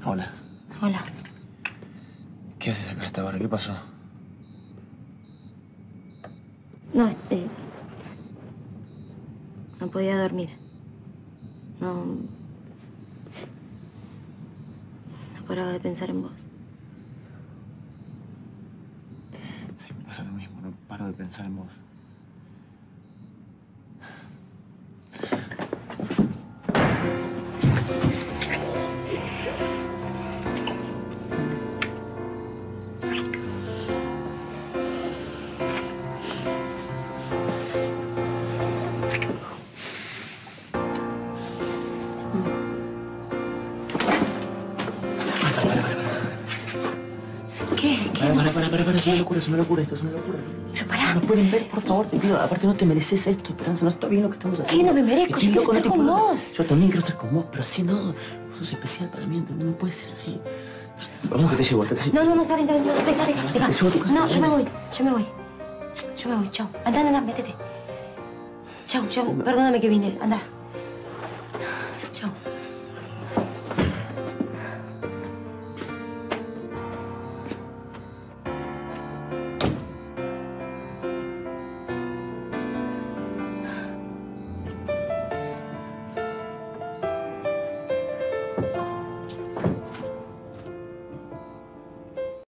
Hola. Hola. ¿Qué haces acá a esta hora? ¿Qué pasó? No, no podía dormir. No paraba de pensar en vos. Sí, me pasa lo mismo. No paro de pensar en vos. ¿Qué? Para, es una locura, esto es una locura. Pero pará. No pueden ver, por favor, te pido. Aparte no te mereces esto, Esperanza, no está bien lo que estamos haciendo. ¿Qué? No me merezco, yo quiero estar con vos. Yo también quiero estar con vos, pero así no. Vos sos especial para mí, ¿entendés? No puede ser así. Vamos que te llevo, No, está bien, deja. Te llevo a tu casa. No, yo me voy. Chau. Anda, métete. Chau, perdóname que vine, anda.